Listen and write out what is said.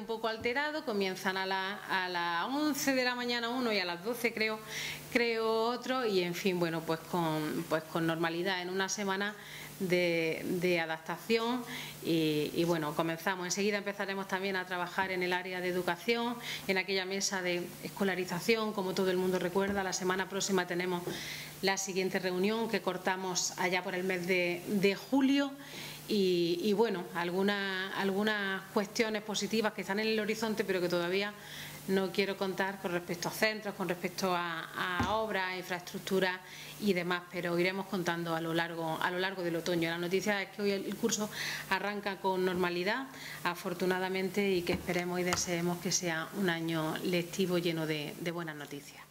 un poco alterado, comienzan a las 11 de la mañana uno y a las 12 creo otro, y en fin, bueno, pues con normalidad, en una semana de adaptación y bueno, enseguida empezaremos también a trabajar en el área de educación, en aquella mesa de escolarización. Como todo el mundo recuerda, la semana próxima tenemos la siguiente reunión, que cortamos allá por el mes de julio. Y bueno, algunas cuestiones positivas que están en el horizonte, pero que todavía no quiero contar con respecto a centros, con respecto a obras, infraestructuras y demás, pero iremos contando a lo largo del otoño. La noticia es que hoy el curso arranca con normalidad, afortunadamente, y que esperemos y deseemos que sea un año lectivo lleno de buenas noticias.